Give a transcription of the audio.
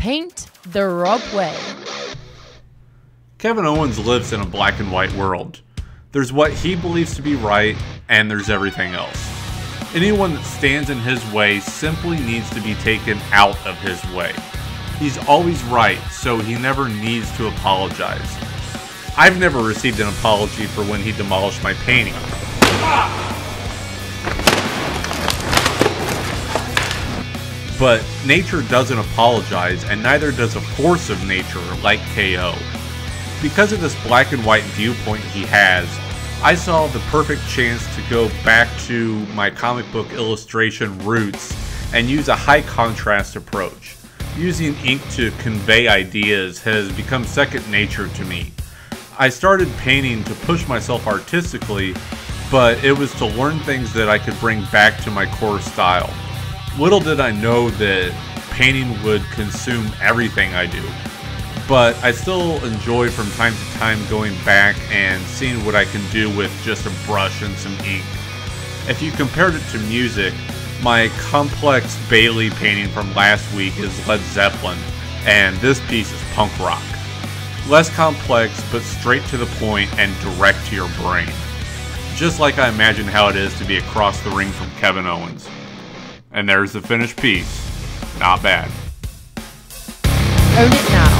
Paint the Rob way. Kevin Owens lives in a black and white world. There's what he believes to be right, and there's everything else. Anyone that stands in his way simply needs to be taken out of his way. He's always right, so he never needs to apologize. I've never received an apology for when he demolished my painting. But nature doesn't apologize, and neither does a force of nature like KO. Because of this black and white viewpoint he has, I saw the perfect chance to go back to my comic book illustration roots and use a high contrast approach. Using ink to convey ideas has become second nature to me. I started painting to push myself artistically, but it was to learn things that I could bring back to my core style. Little did I know that painting would consume everything I do, but I still enjoy from time to time going back and seeing what I can do with just a brush and some ink. If you compared it to music, my complex Bailey painting from last week is Led Zeppelin, and this piece is punk rock. Less complex, but straight to the point and direct to your brain. Just like I imagine how it is to be across the ring from Kevin Owens. And there's the finished piece. Not bad. Own it now.